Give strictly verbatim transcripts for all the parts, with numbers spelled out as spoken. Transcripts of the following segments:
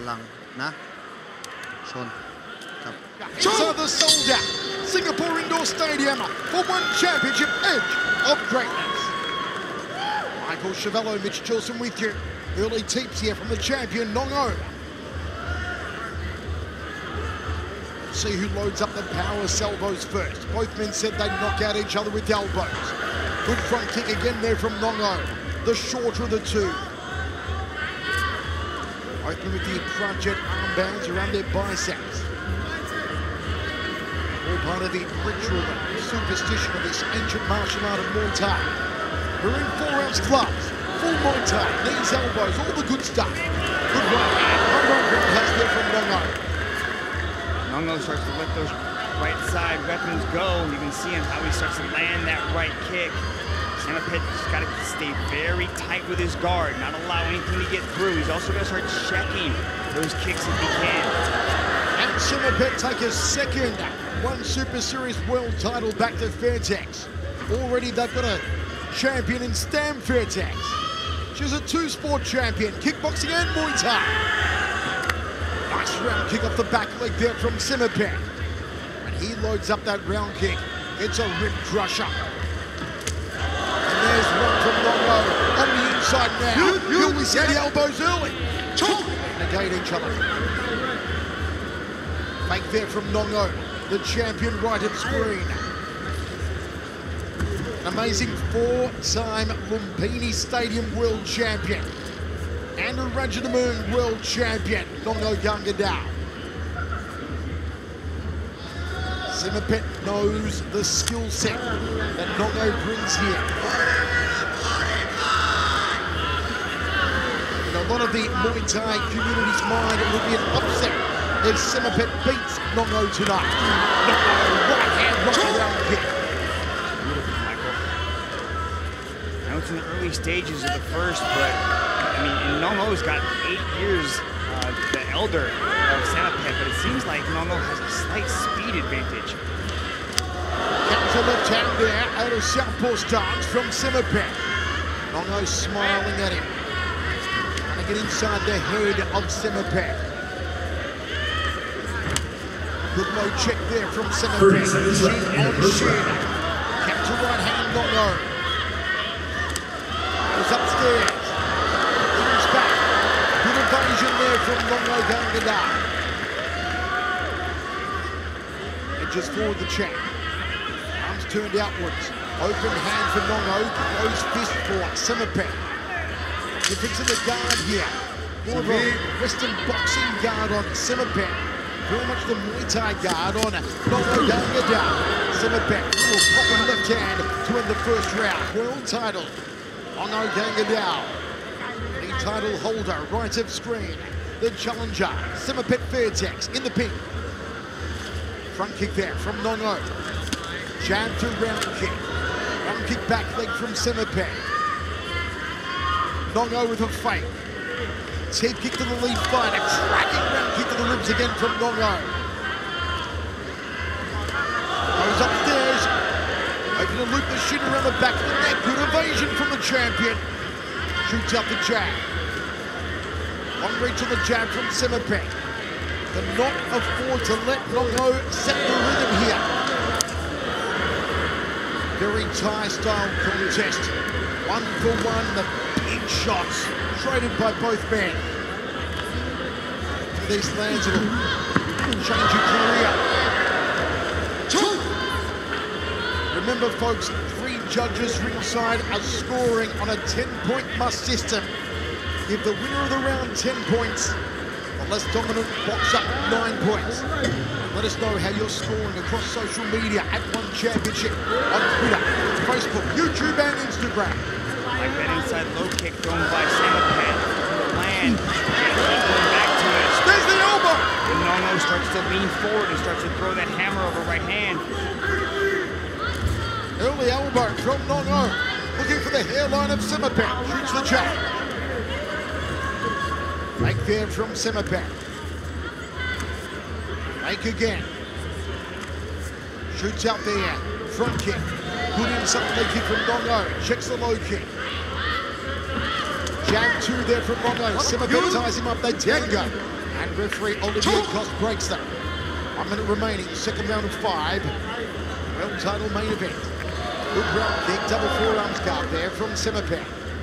ลังนะชนกับ Inside the sold out Singapore Indoor Stadium for one championship edge of greatness. Michael Chavello, Mitch Chilson with you. Early teeps here from the champion Nong-O. See who loads up the power salvos first. Both men said they'd knock out each other with elbows. Good front kick again there from Nong-O, the shorter of the two. Open with the front-jet armbands around their biceps. All part of the ritual and superstition of this ancient martial art of Muay Thai. We're in four-ounce gloves, full Muay Thai, knees, elbows, all the good stuff. Good right hand, one right roundhouse there from Nong-O. Nong-O starts to let those right side weapons go. You can see him how he starts to land that right kick. Saemapetch just got to stay very tight with his guard, not allow anything to get through. He's also going to start checking those kicks if he can. And Saemapetch take a second One Super Series world title back to Fairtex. Already they've got a champion in Stam Fairtex. She's a two-sport champion, kickboxing and Muay Thai. Nice round kick off the back leg there from Saemapetch. When he loads up that round kick, it's a rib crusher. And there's one from Nong-O on the inside now. Will we see the elbows early? Negate each other. Fake there from Nong-O, the champion right of screen. An amazing four-time Lumpini Stadium world champion and a Rajamoon world champion, Nong-O Gangadao. Saemapetch knows the skill set that Nong-O brings here. In a lot of the Muay Thai community's mind, it will be an upset if Saemapetch beats Nong-O tonight. Nong-O, right hand, right around kick. Beautiful, Michael. I know it's in the early stages of the first, but I mean, and Nong-O's got eight years, uh, the elder of Saemapetch, but it seems like Nong-O has a slight speed advantage. Gets a left hand there out of southpaw stance from Saemapetch. Nong-O smiling at him. Trying to get inside the head of Saemapetch. Good low check there from Saemapetch. Shin on shin. Catch a right hand, Nong-O. Goes upstairs. Moves back. Good evasion there from Nong-O Gangadao. Edges forward the check. Arms turned outwards. Open hand for Nong-O. Closed fist for Saemapetch. Difference in the guard here. More of a Western boxing guard on Saemapetch. Very much the Muay Thai guard on Nong-O Gangadao. Saemapetch will pop on left hand to win the first round. World title. Nong-O Gangadao. The title holder, right of screen. The challenger, Saemapetch Fairtex in the pink. Front kick there from Nong-O. Jab to round kick. Round kick back leg from Saemapetch. Nong-O with a fake. Head kick to the lead fight. A tracking round kick to the ribs again from Nong-O. Goes upstairs. Hoping to loop the shin around the back of the neck. Good evasion from the champion. Shoots out the jab. Long reach on the jab from Saemapetch. Cannot afford to let Nong-O set the rhythm here. Very Thai-style contest. One for one, the big shots traded by both men. If these lands, it'll change your career. Remember, folks, three judges ringside are scoring on a ten-point must system. Give the winner of the round ten points, the less dominant boxer nine points. Let us know how you're scoring across social media at One Championship on Twitter, Facebook, YouTube, and Instagram. Like that inside low kick thrown by Saemapetch. Land. Going back to it. There's the elbow. And Nong-O starts to lean forward and starts to throw that hammer over right hand. Early elbow from Nong-O. Looking for the hairline of Saemapetch. Shoots the jab. Fake there from Saemapetch. Fake again. Shoots out there. Front kick. Good inside leg kick from Nong-O. Checks the low kick. Jab two there from Nong-O. Saemapetch ties him up. They tango. And referee Olivier Cost breaks them. One minute remaining, second round of five. World title main event. Good ground kick, double forearms guard there from Saemapetch.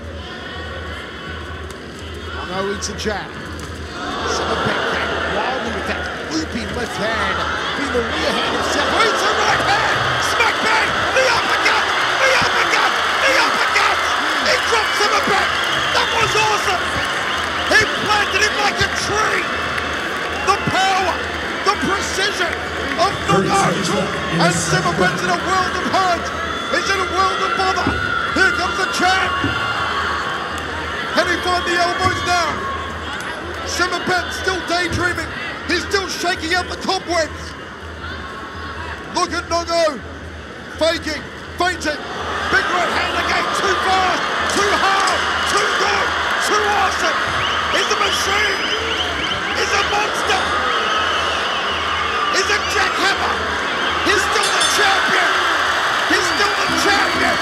Nong-O eats a jab. Saemapetch came wildly with that looping left hand. Being the rear hand of Sep. Eats a right hand! Smack bang! The uppercut! The uppercut! The uppercut! He dropped Saemapetch! That was awesome! He planted him like a tree! The power! The precision of Nong-O! And Saemapetch in a world of hurt! He's in a world of bother! Here comes the champ! Can he find the elbows now? Saemapetch still daydreaming. He's still shaking out the cobwebs. Look at Nong-O. Faking, feinting. Big right hand again. Too fast, too hard, too good, too awesome. He's a machine. He's a monster. He's a jackhammer. He's still the champion. He's still the champion.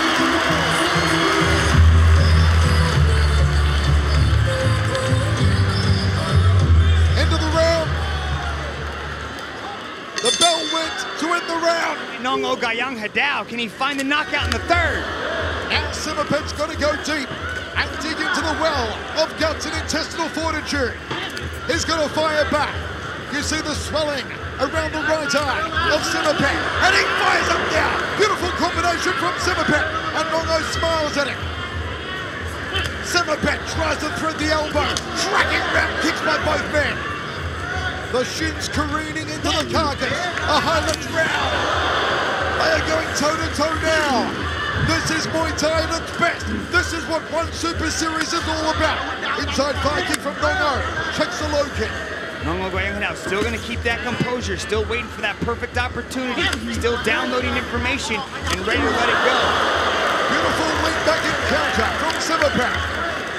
The bell went to end the round. Nong-O Gayang Hadao, can he find the knockout in the third? Now Saemapetch's got to go deep and dig into the well of guts and intestinal fortitude. He's going to fire back. You see the swelling around the right eye of Saemapetch, and he fires up now. Beautiful combination from Saemapetch, and Nong-O smiles at him. Saemapetch tries to thread the elbow. Tracking round kicks by both men. The shins careening into the carcass. A highlights round. They are going toe-to-toe now. This is Muay Thai at its best. This is what one Super Series is all about. Inside fire kick from Nong-O. Checks the low kick. Nong-O Gayang Hadao still going to keep that composure. Still waiting for that perfect opportunity. Still downloading information and ready to let it go. Beautiful lead back encounter from Saemapetch.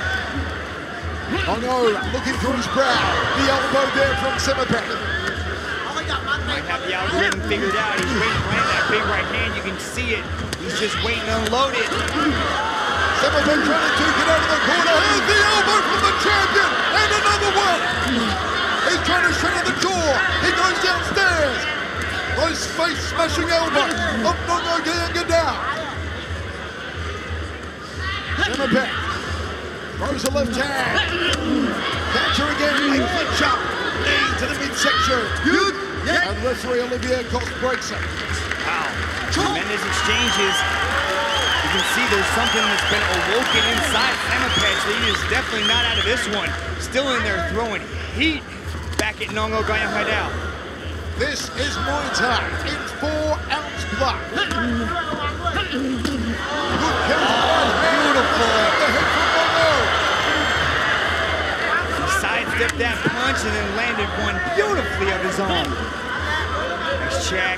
Nong-O looking through his brow. The elbow there from Saemapetch. Might have the algorithm figured out. He's waiting to land that big right hand. You can see it. He's just waiting to unload it. Saemapetch trying to duke it out of the corner. Here's the elbow from the champion. And another one. He's trying to shatter the jaw. He goes downstairs. Those face-smashing elbows of Nong-O Gayang Hadao. Saemapetch throws a left hand. Counter again. A flinch up. Knee to the midsection. And referee Olivier Cost breaks it. Wow. Tremendous exchanges. You can see there's something that's been awoken inside Saemapetch. He is definitely not out of this one. Still in there throwing heat back at Nong-O Gayang Hadao. This is Muay Thai in four ounce block. Good counter. Beautiful. The hit from Nong-O. He sidestepped that punch and then landed one beautifully of his own. Nice check.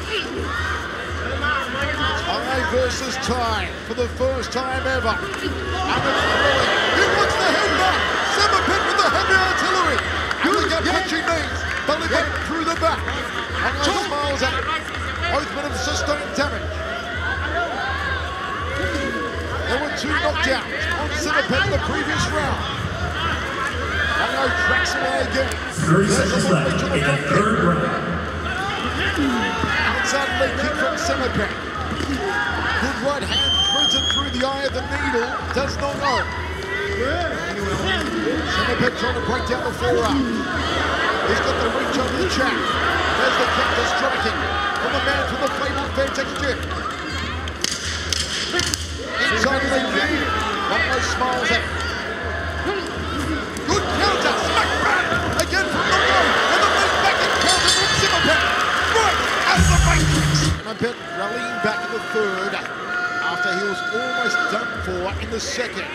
Thai versus Thai for the first time ever. And it's thrilling. He wants the head back. Saemapetch with the heavy artillery. And they got punching knees. Belly back through the back. Nong-O smiles at him. Both men have sustained damage. There were two knockdowns on Saemapetch in the previous round. Nong-O tracks away again. thirty seconds left in the third round. Outside leg kick from Saemapetch. Good right hand threads it through the eye of the needle. Does Nong-O. Saemapetch trying to break down the forearm. He's got the reach over the chat. There's the counter striking from the man from the fabled Vertex Gym. Inside leg kick. Nong-O smiles at him. Good counter. Smack back. Again from Nong-O. And the lead back encounter from Saemapetch. Right as the matrix. Saemapetch rallying back in the third after he was almost done for in the second.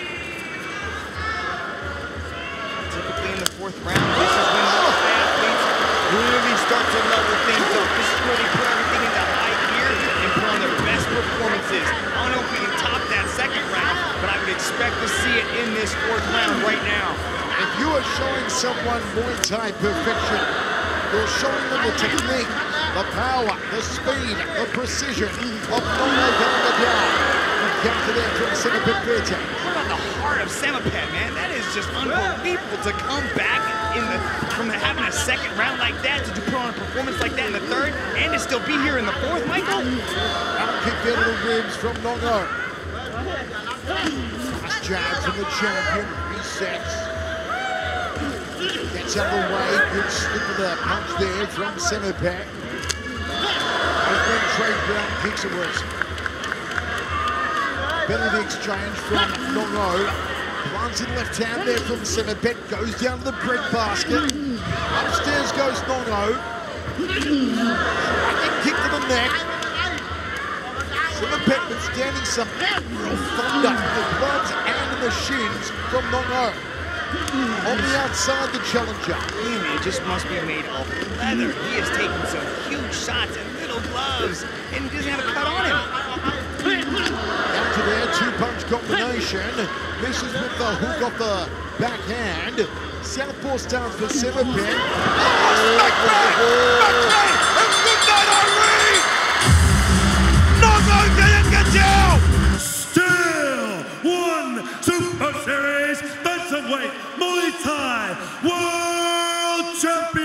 Typically in the fourth round, this is when most athletes really start to level things up. This is where they put everything into high gear and put on their best performances. I don't know if we can top that second round, but I would expect to see it in this fourth round right now. If you are showing someone Muay Thai perfection, you're showing them the technique, the power, the speed, the precision of Nong-O Gayang Hadao. Counter there from Saemapetch Vertex. What about the heart of Saemapetch, man? That is just unbelievable to come back in the from having second round like that, to put on a performance like that in the third, and to still be here in the fourth, Michael? Out kick there to the ribs from Nong-O. Nice jab from the champion, resets. Gets out of the way, good slip of the punch there from Saemapetch. Open trade ground kicks it worse. Penalty exchange from Nong-O. Plants in left hand there from Saemapetch, goes down to the bread basket. Upstairs goes Nong-O. Kick to the neck. Saemapetch withstanding some real thunder in the gloves and in the shins from Nong-O. On the outside, the challenger. He just must be made of leather. He has taken some huge shots and little gloves, and he doesn't have a cut on him. Down to there, two-punch combination. Misses with the hook off the backhand. Southpaw stance for Saemapetch. Oh, backbreak! Backbreak! And good night, Irene! Nong-O didn't get down! Still one Super Series bantamweight Muay Thai World Champion.